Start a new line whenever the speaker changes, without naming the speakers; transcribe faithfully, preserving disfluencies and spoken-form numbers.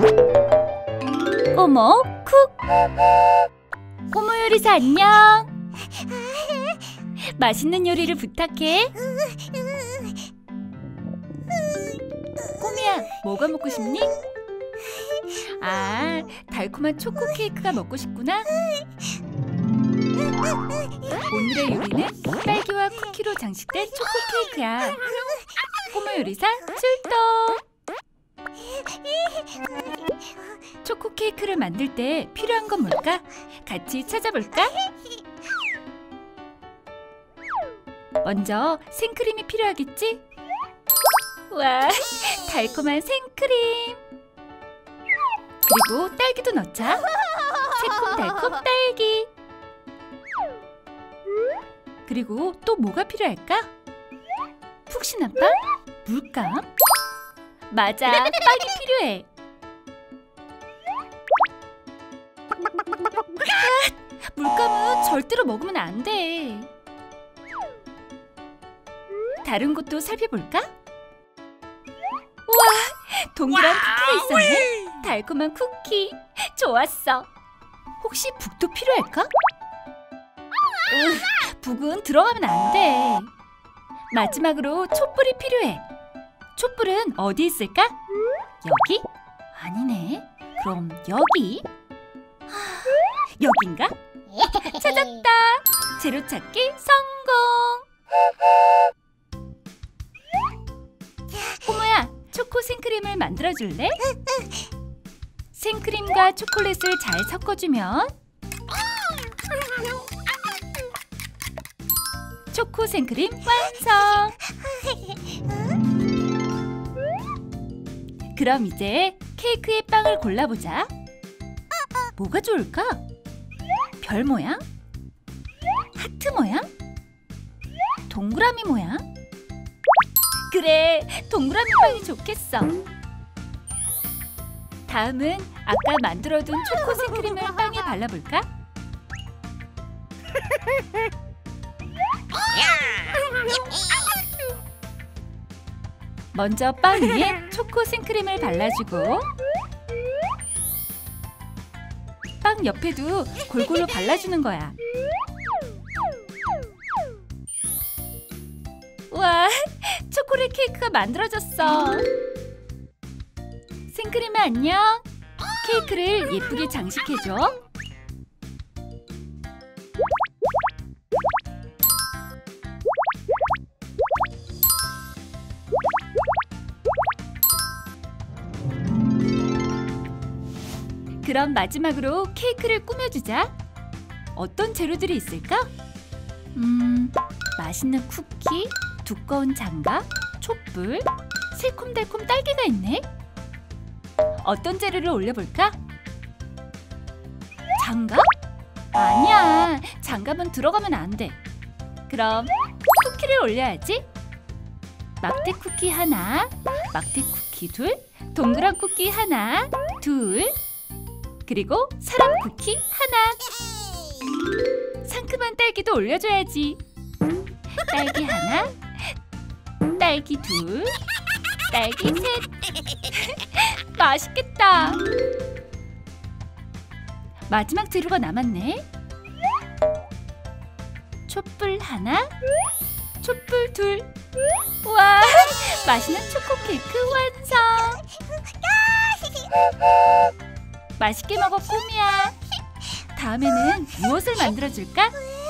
꼬모 쿡! 꼬모 요리사 안녕! 맛있는 요리를 부탁해. 꼬미야, 뭐가 먹고 싶니? 아, 달콤한 초코 케이크가 먹고 싶구나. 오늘의 요리는 딸기와 쿠키로 장식된 초코 케이크야. 꼬모 요리사 출동! 초코 케이크를 만들 때 필요한 건 뭘까? 같이 찾아볼까? 먼저 생크림이 필요하겠지? 와, 달콤한 생크림! 그리고 딸기도 넣자. 새콤달콤 딸기. 그리고 또 뭐가 필요할까? 푹신한 빵? 물감? 맞아, 빵이 필요해. 아, 물감은 절대로 먹으면 안 돼. 다른 것도 살펴볼까? 우와, 동그란 쿠키가 있었네. 달콤한 쿠키. 좋았어. 혹시 북도 필요할까? 으, 북은 들어가면 안 돼. 마지막으로 촛불이 필요해. 촛불은 어디 있을까? 여기? 아니네. 그럼 여기? 하, 여긴가? 찾았다. 재료 찾기 성공. 꼬모야, 초코 생크림을 만들어줄래? 생크림과 초콜릿을 잘 섞어주면 초코 생크림 완성! 그럼 이제 케이크의 빵을 골라보자. 뭐가 좋을까? 별 모양? 하트 모양? 동그라미 모양? 그래, 동그라미 빵이 좋겠어. 다음은 아까 만들어둔 초코 생크림을 빵에 발라볼까? 먼저 빵 위에 초코 생크림을 발라주고 빵 옆에도 골고루 발라주는 거야. 우와, 초콜릿 케이크가 만들어졌어. 생크림아 안녕. 케이크를 예쁘게 장식해줘. 그럼 마지막으로 케이크를 꾸며주자. 어떤 재료들이 있을까? 음, 맛있는 쿠키, 두꺼운 장갑, 촛불, 새콤달콤 딸기가 있네. 어떤 재료를 올려볼까? 장갑? 아니야, 장갑은 들어가면 안 돼. 그럼 쿠키를 올려야지. 막대 쿠키 하나, 막대 쿠키 둘, 동그란 쿠키 하나, 둘, 그리고 사람 쿠키 하나. 상큼한 딸기도 올려줘야지. 딸기 하나, 딸기 둘, 딸기 셋. 맛있겠다. 마지막 재료가 남았네. 촛불 하나, 촛불 둘. 우와, 맛있는 초코 케이크 완성. 맛있게 먹어, 꼬미야. 다음에는 무엇을 만들어줄까?